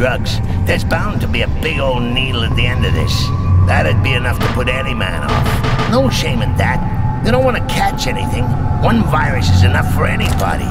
drugs, there's bound to be a big old needle at the end of this. That'd be enough to put any man off. No shame in that. They don't want to catch anything. One virus is enough for anybody.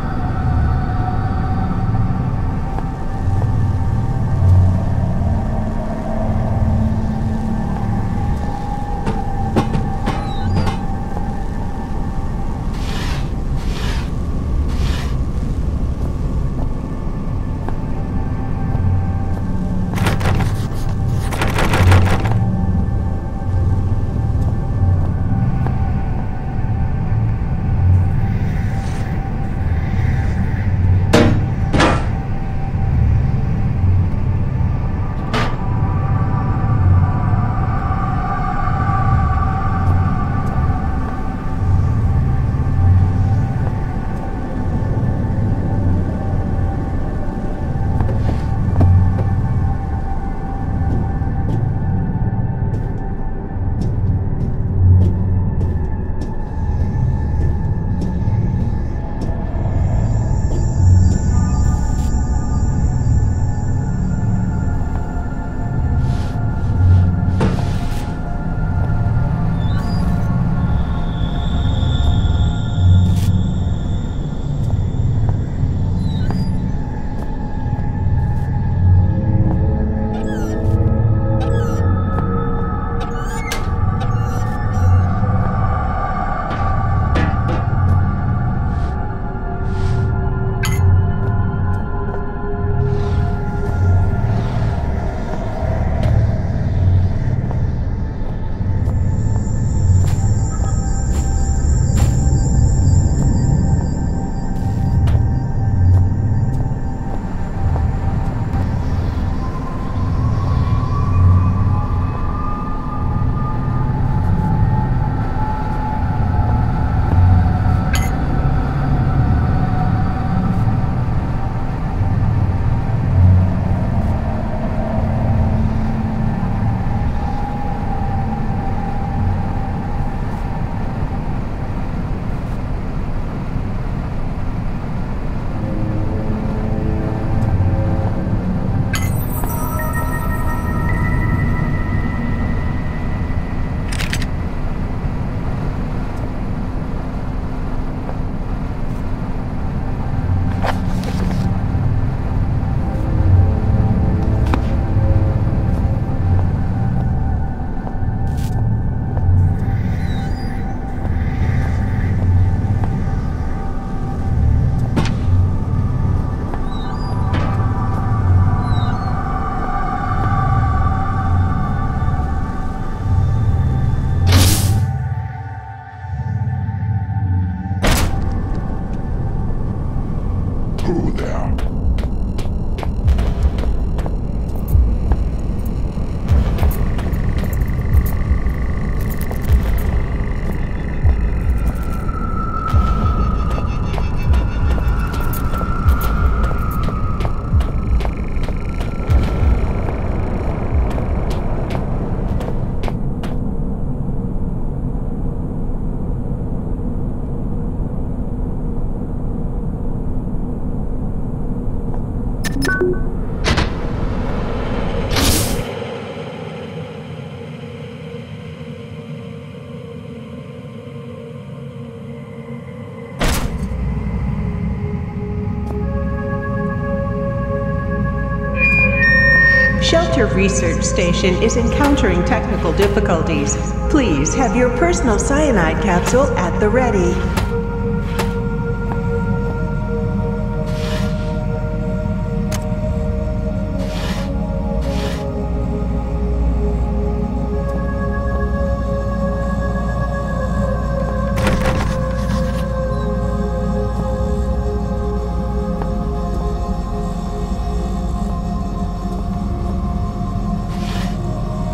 Shelter Research Station is encountering technical difficulties. Please have your personal cyanide capsule at the ready.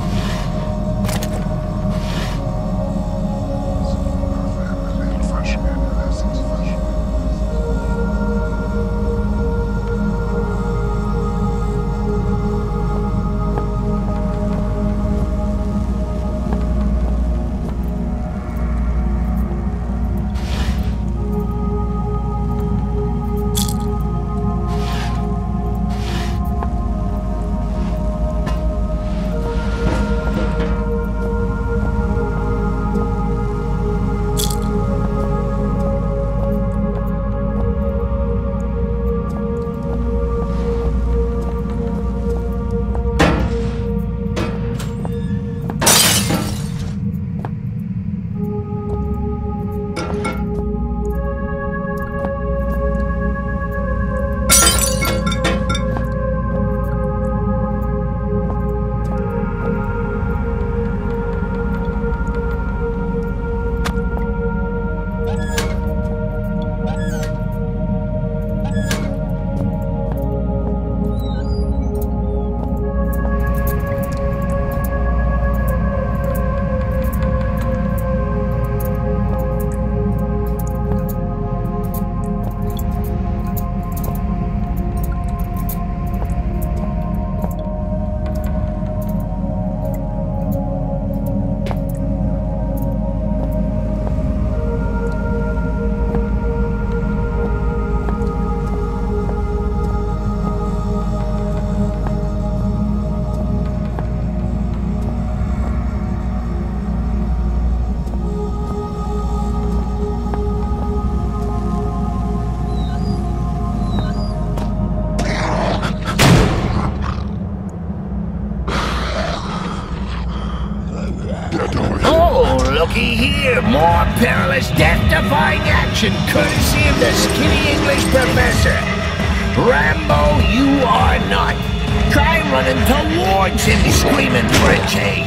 Fresh see here more perilous, death-defying action courtesy of the skinny English professor. Rambo, you are not. Try running towards him screaming for a change.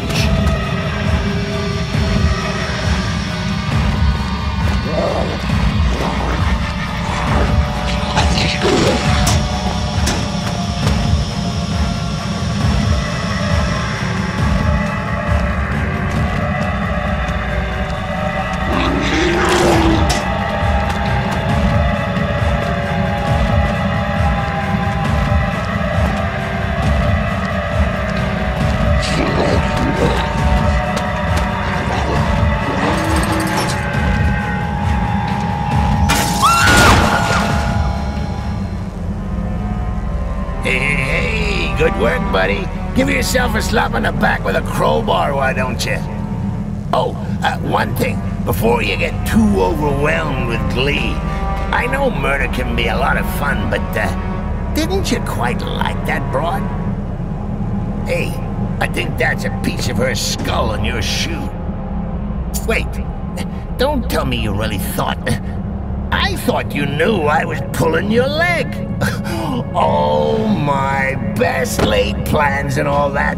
Hey, good work, buddy. Give yourself a slap on the back with a crowbar, why don't you? Oh, one thing, before you get too overwhelmed with glee. I know murder can be a lot of fun, but, didn't you quite like that broad? Hey, I think that's a piece of her skull on your shoe. Wait, don't tell me you really thought... I thought you knew I was pulling your leg. Oh, my best laid plans and all that.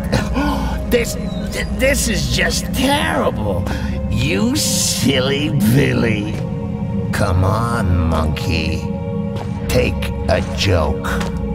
This is just terrible. You silly Billy. Come on, monkey. Take a joke.